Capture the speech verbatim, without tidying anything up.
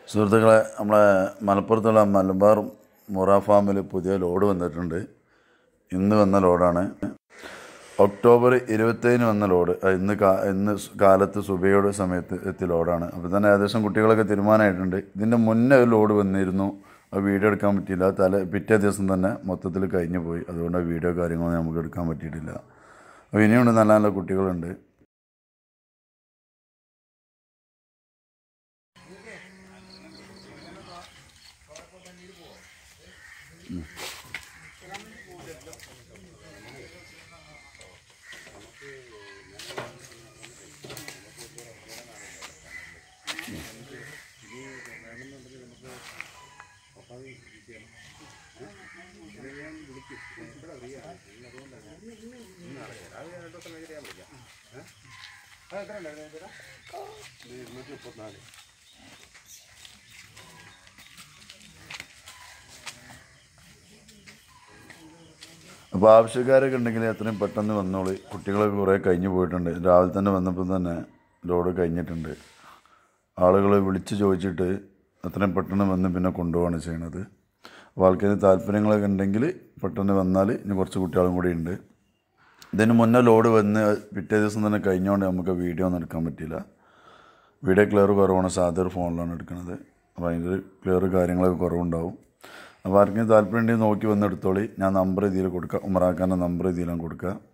സുഹൃത്തുക്കളെ, നമ്മളെ മലപ്പുറത്തുള്ള മലബാർ മുറ ഫാമിൽ പുതിയ ലോഡ് വന്നിട്ടുണ്ട്. ഇന്ന് വന്ന ലോഡാണ്. ഒക്ടോബർ ഇരുപത്തേഴിന് വന്ന ലോഡ്. ഇന്ന് കാ ഇന്ന് കാലത്ത് സുബൈയുടെ സമയത്ത് എത്തിയ ലോഡാണ്. അപ്പോൾ തന്നെ ഏകദേശം കുട്ടികളൊക്കെ തീരുമാനമായിട്ടുണ്ട്. ഇതിൻ്റെ മുന്നേ ഒരു ലോഡ് വന്നിരുന്നു, അത് വീഡിയോ എടുക്കാൻ പറ്റിയില്ല. തല പിറ്റേ ദിവസം തന്നെ മൊത്തത്തിൽ കഴിഞ്ഞു പോയി. അതുകൊണ്ട് വീഡിയോ കാര്യങ്ങളൊന്നും നമുക്ക് എടുക്കാൻ പറ്റിയിട്ടില്ല. അപ്പോൾ ഇനിയുണ്ട്, നല്ല നല്ല കുട്ടികളുണ്ട്. അപ്പോൾ ആവശ്യക്കാരൊക്കെ ഉണ്ടെങ്കിൽ എത്രയും പെട്ടെന്ന് വന്നോളി. കുട്ടികളൊക്കെ കുറേ കഴിഞ്ഞു പോയിട്ടുണ്ട്. രാവിലെ തന്നെ വന്നപ്പോൾ തന്നെ ലോഡ് കഴിഞ്ഞിട്ടുണ്ട്. ആളുകൾ വിളിച്ച് ചോദിച്ചിട്ട് എത്രയും പെട്ടെന്ന് വന്ന് പിന്നെ കൊണ്ടുപോവാണ് ചെയ്യണത്. അപ്പോൾ ആൾക്കാർ താല്പര്യങ്ങളൊക്കെ ഉണ്ടെങ്കിൽ പെട്ടെന്ന് വന്നാൽ ഇനി കുറച്ച് കുട്ടികളും കൂടി ഉണ്ട്. ഇതിന് മുന്നേ ലോഡ് വന്ന് പിറ്റേ ദിവസം തന്നെ കഴിഞ്ഞുകൊണ്ട് നമുക്ക് വീഡിയോ ഒന്നും എടുക്കാൻ പറ്റിയില്ല. വീഡിയോ ക്ലിയർ കുറവാണ്. സാധാരണ ഫോണിലാണ് എടുക്കുന്നത്. അപ്പോൾ അതിൻ്റെ ക്ലിയർ കാര്യങ്ങളൊക്കെ കുറവുണ്ടാവും. അപ്പോൾ ആർക്കെങ്കിലും താല്പര്യം ഉണ്ടെങ്കിൽ നോക്കി വന്നെടുത്തോളി. ഞാൻ നമ്പർ ഇതിൽ കൊടുക്കാം, ഉമറാക്കാൻ്റെ നമ്പർ ഇതിലാണ് കൊടുക്കുക.